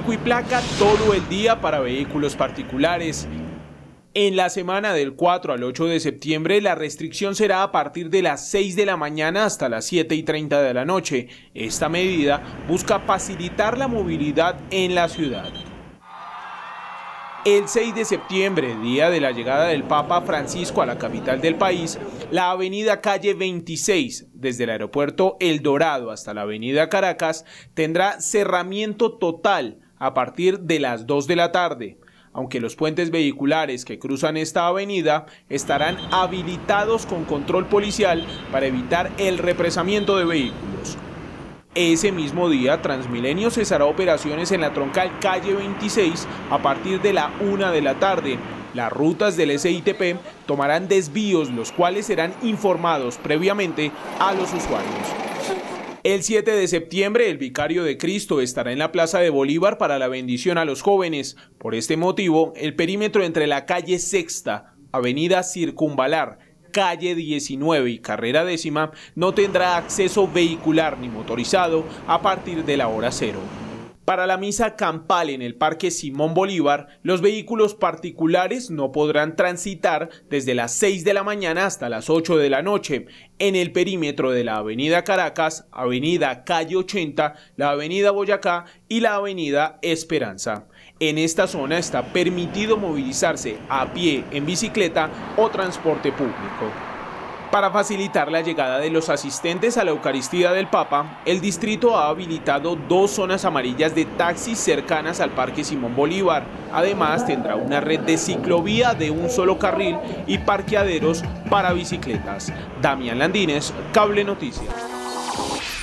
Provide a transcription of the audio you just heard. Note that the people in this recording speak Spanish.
pico y placa todo el día para vehículos particulares. En la semana del 4 al 8 de septiembre, la restricción será a partir de las 6 de la mañana hasta las 7:30 de la noche. Esta medida busca facilitar la movilidad en la ciudad. El 6 de septiembre, día de la llegada del Papa Francisco a la capital del país, la avenida Calle 26, desde el aeropuerto El Dorado hasta la avenida Caracas, tendrá cerramiento total a partir de las 2 de la tarde. Aunque los puentes vehiculares que cruzan esta avenida estarán habilitados con control policial para evitar el represamiento de vehículos. Ese mismo día, Transmilenio cesará operaciones en la troncal Calle 26 a partir de la 1 de la tarde. Las rutas del SITP tomarán desvíos, los cuales serán informados previamente a los usuarios. El 7 de septiembre, el Vicario de Cristo estará en la Plaza de Bolívar para la bendición a los jóvenes. Por este motivo, el perímetro entre la calle Sexta, Avenida Circunvalar, calle 19 y carrera 10ª no tendrá acceso vehicular ni motorizado a partir de la hora cero. Para la misa campal en el Parque Simón Bolívar, los vehículos particulares no podrán transitar desde las 6 de la mañana hasta las 8 de la noche. En el perímetro de la Avenida Caracas, Avenida Calle 80, la Avenida Boyacá y la Avenida Esperanza. En esta zona está permitido movilizarse a pie, en bicicleta o transporte público. Para facilitar la llegada de los asistentes a la Eucaristía del Papa, el distrito ha habilitado 2 zonas amarillas de taxis cercanas al Parque Simón Bolívar. Además, tendrá una red de ciclovía de un solo carril y parqueaderos para bicicletas. Damián Landines, Cable Noticias.